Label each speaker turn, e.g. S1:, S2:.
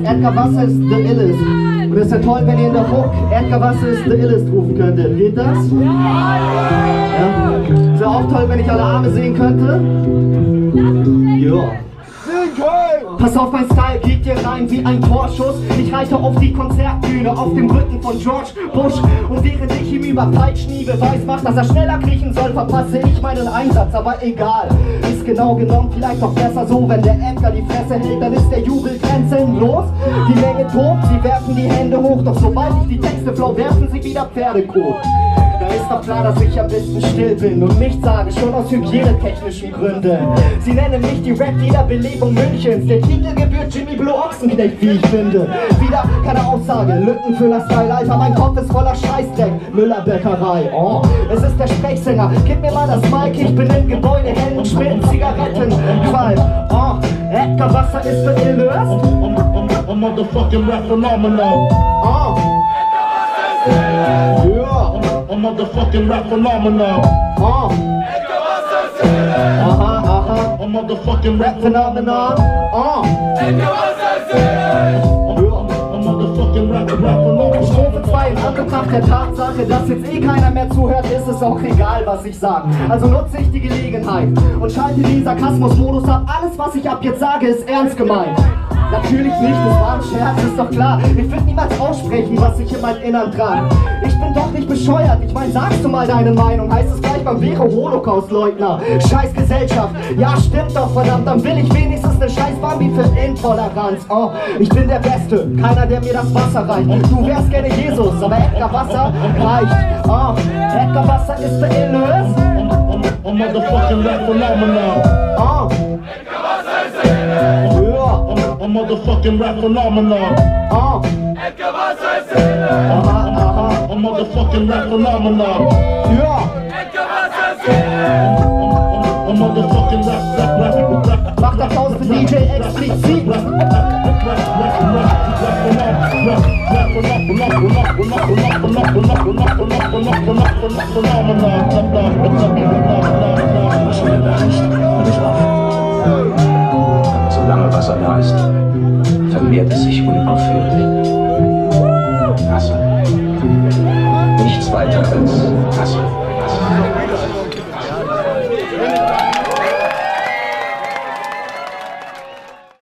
S1: Edgar Wasser ist the illest. Und es wäre toll, wenn ihr in der Hook Edgar Wasser ist the illest rufen könntet. Geht das? Ja. Es wäre auch toll, wenn ich alle Arme sehen könnte. Ja. Pass auf, mein Style geht dir rein wie ein Torschuss. Ich reite auf die Konzertbühne auf dem Rücken von George Bush. Und während ich ihm über Peitschen Beweis macht, dass er schneller kriechen soll, verpasse ich meinen Einsatz. Aber egal, ist genau genommen vielleicht doch besser so. Wenn der Edgar die Fresse hält, dann ist der Jubel grenzenlos. Die Menge tobt, sie werfen die Hände hoch. Doch sobald ich die Texte flow, werfen sie wieder Pferdekot. Da ist doch klar, dass ich am besten still bin und nichts sage, schon aus hygienetechnischen Gründen. Sie nennen mich die Rap-Wiederbelebung Münchens. Der Titel gebührt Jimmy Blue Ochsenknecht, wie ich finde. Wieder keine Aussage, Lückenfüller-Style, Alter, mein Kopf ist voller Scheißdreck. Müller-Bäckerei, oh, es ist der Sprechsänger. Gib mir mal das Mic, ich bin im Gebäude, hell und schmieren Zigaretten. Qualm, oh, Edgar Wasser ist the illest.
S2: A motherfucking rap phenomenon.
S1: Oh, yeah.
S2: A motherfucking rap phenomenon.
S1: Oh, aha, aha.
S2: A motherfucking rap
S1: Phenomenon. Oh,
S2: A motherfucking rap phenomenon.
S1: Strophe 2, in Anbetracht der Tatsache, dass jetzt eh keiner mehr zuhört, ist es auch egal, was ich sag. Also nutze ich die Gelegenheit und schalte den Sarkasmus-Modus ab. Alles, was ich ab jetzt sage, ist ernst gemeint. Natürlich nicht, das war ein Scherz, ist doch klar. Ich will niemals aussprechen, was ich in meinem Innern trage. Ich bin doch nicht bescheuert, ich mein, sagst du mal deine Meinung, heißt es gleich, man wäre Holocaust-Leugner. Scheiß Gesellschaft, ja stimmt doch verdammt, dann will ich wenigstens ne scheiß Bambi für Intoleranz. Oh, ich bin der Beste, keiner der mir das Wasser reicht. Du wärst gerne Jesus, aber Edgar Wasser reicht. Oh, Edgar Wasser ist der illest.
S2: A motherfucking rap phenomenon.
S1: Oh,
S2: A motherfucking rap phenomenon.
S1: oh, aha, aha,
S2: A motherfucking rap phenomenon.
S1: ja.
S2: A motherfucking rap.
S1: Macht Applaus für DJ explizit.
S3: Was wir erreicht, hört es auf. Aber solange Wasser da ist, vermehrt es sich unaufhörlich. Wasser. Nichts weiter als